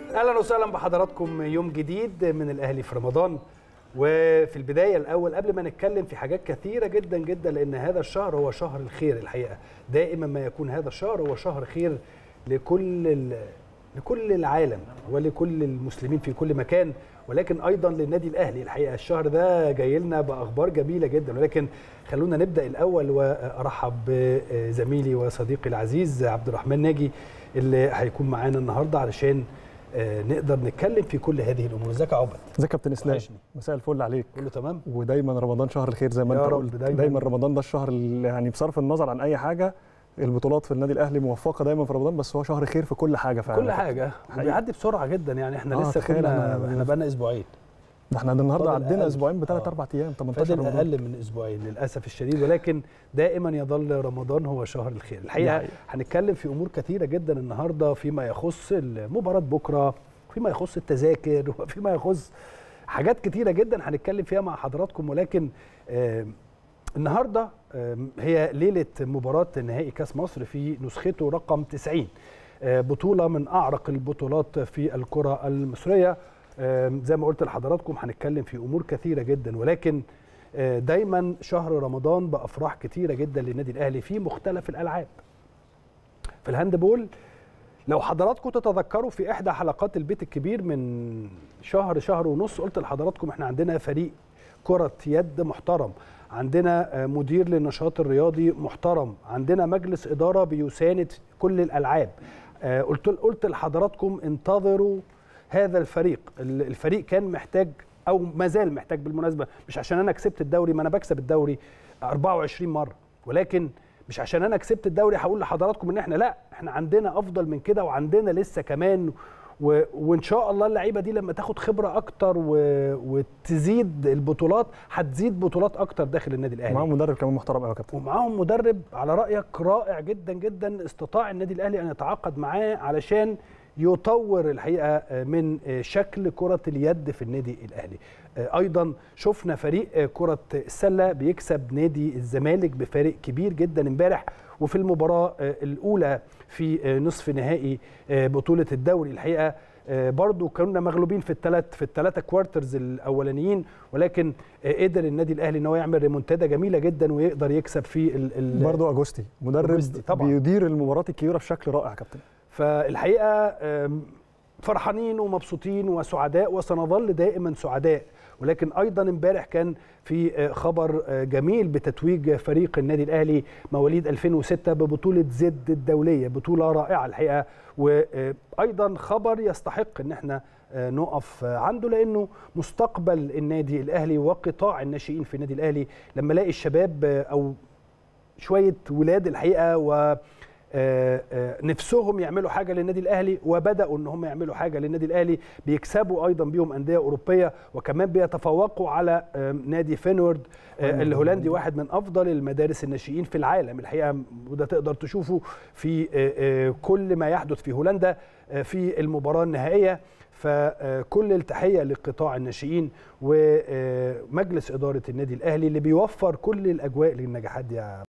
اهلا وسهلا بحضراتكم يوم جديد من الاهلي في رمضان. وفي البدايه الاول قبل ما نتكلم في حاجات كثيره جدا جدا، لان هذا الشهر هو شهر الخير الحقيقه، دائما ما يكون هذا الشهر هو شهر خير لكل العالم ولكل المسلمين في كل مكان، ولكن ايضا للنادي الاهلي. الحقيقه الشهر ده جاي لنا باخبار جميله جدا، ولكن خلونا نبدا الاول وارحب بزميلي وصديقي العزيز عبد الرحمن ناجي اللي هيكون معانا النهارده علشان نقدر نتكلم في كل هذه الامور. ازيك يا عبد؟ ازيك يا كابتن اسلام؟ مساء الفل عليك. كله تمام؟ ودايما رمضان شهر الخير زي ما انت قلت. دايما رمضان ده الشهر اللي يعني بصرف النظر عن اي حاجه، البطولات في النادي الاهلي موفقه دايما في رمضان، بس هو شهر خير في كل حاجه فعلا. كل حاجه بيعدي بسرعه جدا، يعني احنا لسه احنا بقى لنا اسبوعين. ده احنا النهارده عدينا اسبوعين بثلاث اربع ايام، 18 رمضان اقل من اسبوعين للاسف الشديد، ولكن دائما يظل رمضان هو شهر الخير. الحقيقه هنتكلم في امور كثيره جدا النهارده فيما يخص مباراه بكره، فيما يخص التذاكر، وفيما يخص حاجات كثيره جدا هنتكلم فيها مع حضراتكم. ولكن النهارده هي ليله مباراه نهائي كاس مصر في نسخته رقم 90، بطوله من اعرق البطولات في الكره المصريه. زي ما قلت لحضراتكم هنتكلم في امور كثيره جدا، ولكن دايما شهر رمضان بافراح كثيره جدا للنادي الاهلي في مختلف الالعاب. في الهاندبول لو حضراتكم تتذكروا في احدى حلقات البيت الكبير من شهر ونص قلت لحضراتكم احنا عندنا فريق كره يد محترم، عندنا مدير للنشاط الرياضي محترم، عندنا مجلس اداره بيساند كل الالعاب. قلت لحضراتكم انتظروا هذا الفريق. الفريق كان محتاج او ما زال محتاج بالمناسبه، مش عشان انا كسبت الدوري، ما انا بكسب الدوري 24 مره، ولكن مش عشان انا كسبت الدوري هقول لحضراتكم ان احنا لا، احنا عندنا افضل من كده وعندنا لسه كمان وان شاء الله اللعيبه دي لما تاخد خبره اكتر وتزيد البطولات هتزيد بطولات اكتر داخل النادي الاهلي. ومعاهم مدرب كمان محترم قوي يا كابتن، ومعاهم مدرب على رايك رائع جدا جدا، استطاع النادي الاهلي ان يتعاقد معاه علشان يطور الحقيقه من شكل كره اليد في النادي الاهلي. ايضا شفنا فريق كره السله بيكسب نادي الزمالك بفارق كبير جدا امبارح، وفي المباراه الاولى في نصف نهائي بطوله الدوري الحقيقه برضو كنا مغلوبين في الثلاثه كوارترز الاولانيين، ولكن قدر النادي الاهلي ان هو يعمل ريمونتادا جميله جدا ويقدر يكسب في برضو اجوستي مدرب بيدير المباريات الكبيره بشكل رائع كابتن. فالحقيقه فرحانين ومبسوطين وسعداء وسنظل دائما سعداء. ولكن ايضا امبارح كان في خبر جميل بتتويج فريق النادي الاهلي مواليد 2006 ببطوله زد الدوليه، بطوله رائعه الحقيقه، وايضا خبر يستحق ان احنا نقف عنده، لانه مستقبل النادي الاهلي وقطاع الناشئين في النادي الاهلي. لما الاقي الشباب او شويه ولاد الحقيقه و نفسهم يعملوا حاجه للنادي الاهلي وبداوا ان هم يعملوا حاجه للنادي الاهلي، بيكسبوا ايضا بيهم انديه اوروبيه، وكمان بيتفوقوا على نادي فينورد الهولندي، واحد من افضل المدارس الناشئين في العالم الحقيقه، وده تقدر تشوفه في كل ما يحدث في هولندا في المباراه النهائيه. فكل التحيه لقطاع الناشئين ومجلس اداره النادي الاهلي اللي بيوفر كل الاجواء للنجاحات دي.